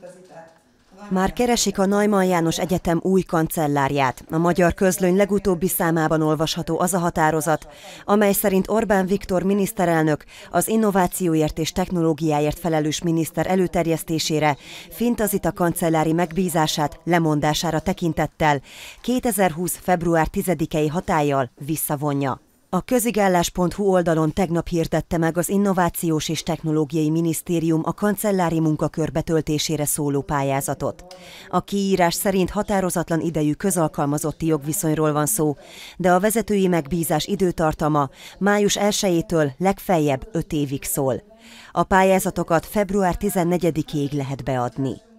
Már keresik a Neumann János Egyetem új kancellárját. A Magyar Közlöny legutóbbi számában olvasható az a határozat, amely szerint Orbán Viktor miniszterelnök az innovációért és technológiáért felelős miniszter előterjesztésére Finta-Zita kancellári megbízását lemondására tekintettel 2020. február 10-i hatállyal visszavonja. A közigállás.hu oldalon tegnap hirdette meg az Innovációs és Technológiai Minisztérium a kancellári munkakör betöltésére szóló pályázatot. A kiírás szerint határozatlan idejű közalkalmazotti jogviszonyról van szó, de a vezetői megbízás időtartama május 1-től legfeljebb 5 évig szól. A pályázatokat február 14-ig lehet beadni.